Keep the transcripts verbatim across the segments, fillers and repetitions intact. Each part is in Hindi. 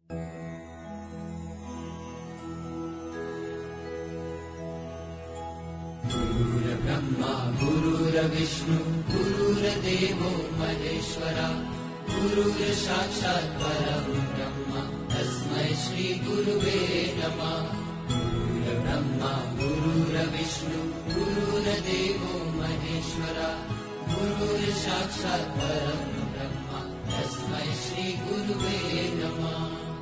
गुरुर्ब्रह्मा गुरुर्विष्णु गुरुर्देवो महेश्वरा गुरुर्साक्षात् परं ब्रह्म तस्मै श्री गुरुवे नमः। गुरुर्ब्रह्मा गुरुर्विष्णु गुरुर्देवो महेश्वरा गुरुर्साक्षात् परं ब्रह्म तस्मै श्री गुरुवे नमः।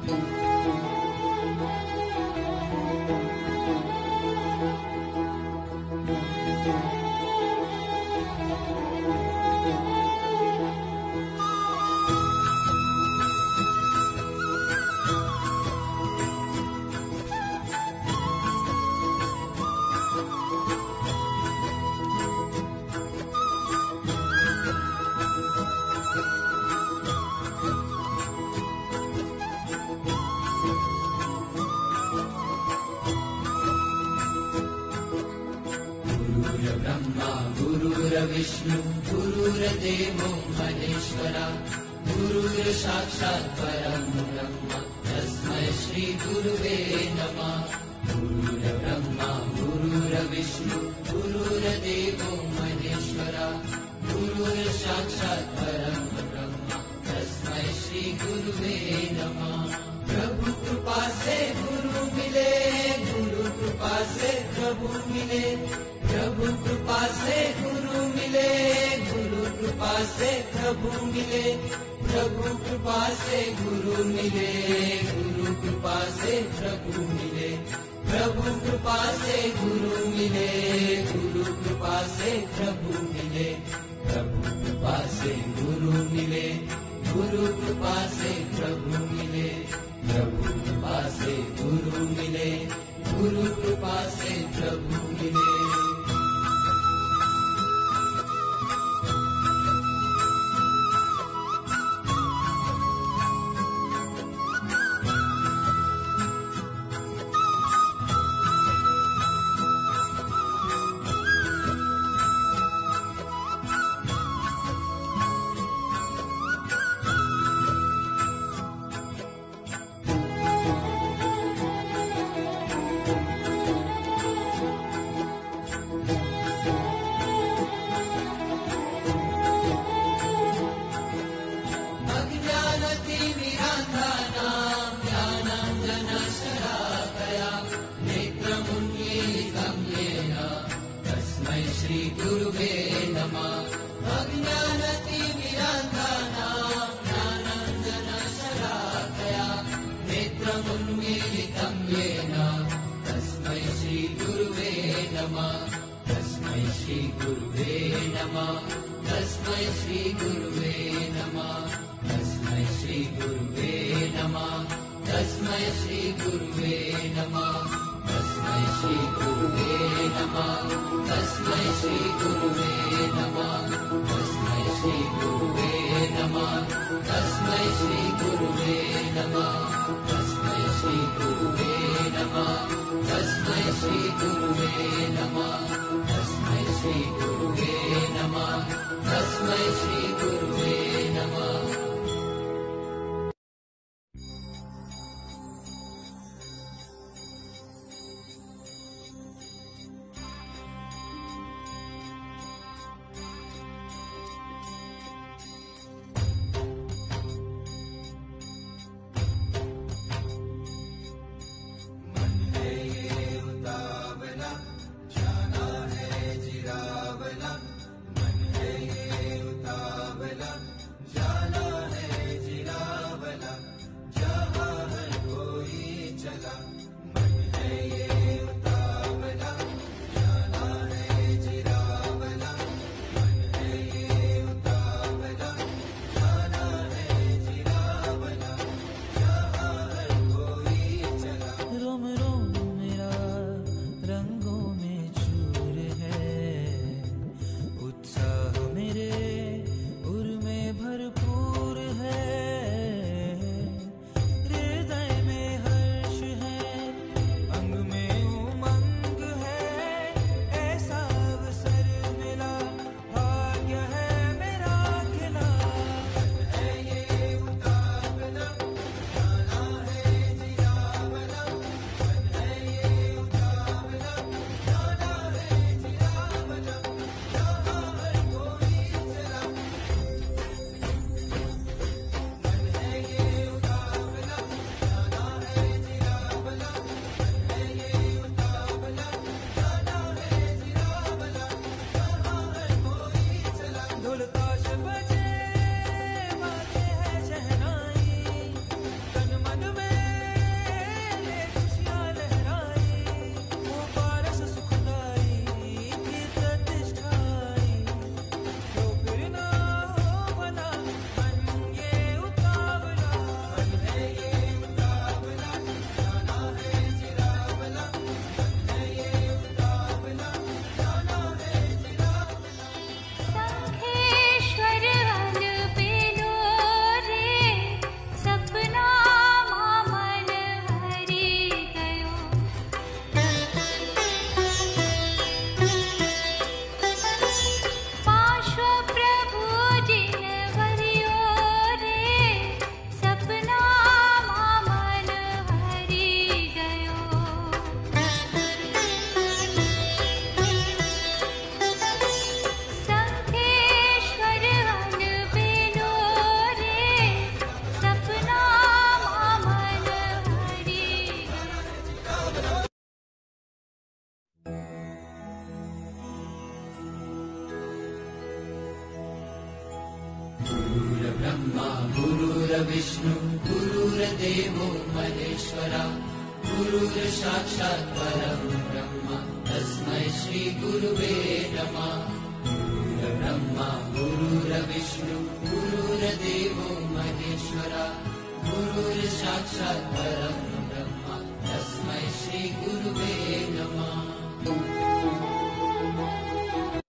गुरुर्ब्रह्मा गुरुर्विष्णु गुरुर्देवो महेश्वरा गुरुर्साक्षात् परं ब्रह्म तस्मै श्री गुरुवे नमः। गुरुर्ब्रह्मा गुरुर्विष्णु गुरुर्देवो महेश्वरा गुरुर्साक्षात् परं ब्रह्म तस्मै श्री गुरुवे नमः। प्रभु कृपा से गुरु मिले, गुरु कृपा से प्रभु मिले, प्रभु कृपा से गुरु मिले, गुरु कृपा से प्रभु मिले, प्रभु कृपा से गुरु मिले, गुरु कृपा से प्रभु मिले, प्रभु कृपा से गुरु मिले, गुरु कृपा से प्रभु मिले, प्रभु कृपा से गुरु मिले, गुरु कृपा से प्रभु मिले, प्रभु कृपा से गुरु मिले, गुरु कृपा से प्रभु मिले। श्री गुरुवे नमः। अज्ञानतिमिरान्धानां ज्ञानाञ्जनशलाकया नेत्रमुन्मीलितं येन तस्मै श्री गुरुवे नमः। तस्मै श्री गुरुवे नमः। तस्मै श्री गुरुवे नमः। तस्मै श्री गुरुवे नमः। तस्मै श्री गुरुवे नमः। तस्मै श्री गुरुवे नमः। तस्मै श्री गुरुवे नमः। तस्मै श्री गुरुवे नमः। तस्मै श्री गुरुवे नमः। तस्मै श्री गुरुवे नमः। तस्मै श्री गुरुवे नमः। तस्मै श्री गुरुवे नमः। तस्मै श्री गुरुवे नमः। जाना है जिरावला, मन है ये उतावला। गुरुर्विष्णु गुरुर्देवो महेश्वरा गुरुर् साक्षात् परं ब्रह्म तस्मै श्री गुरुवे नमः। गुरुर्ब्रह्मा गुरुर्विष्णु गुरुर्देवो महेश्वरा गुरुर् साक्षात् परं